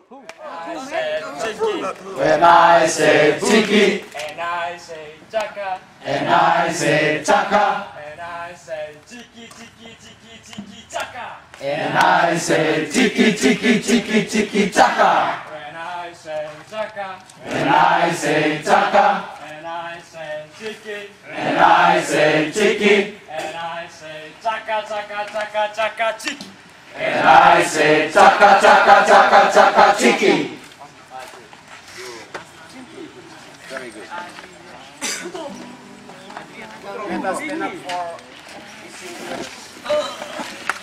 I said Tiki. When I say Tiki, And I say Chaka. and I say Chaka, And I say Tiki, Tiki, Tiki, Tiki, Chaka. and I say Tiki, Tiki, Tiki, Tiki, Chaka. When I say Chaka. And I say Chaka, And I say Tiki. and I say Tiki, And I say Chaka, Chaka, Chaka, Chaka, Tiki. and I say Chaka, Chaka, Chaka, Chaka, Tiki. Very good. Let us stand up for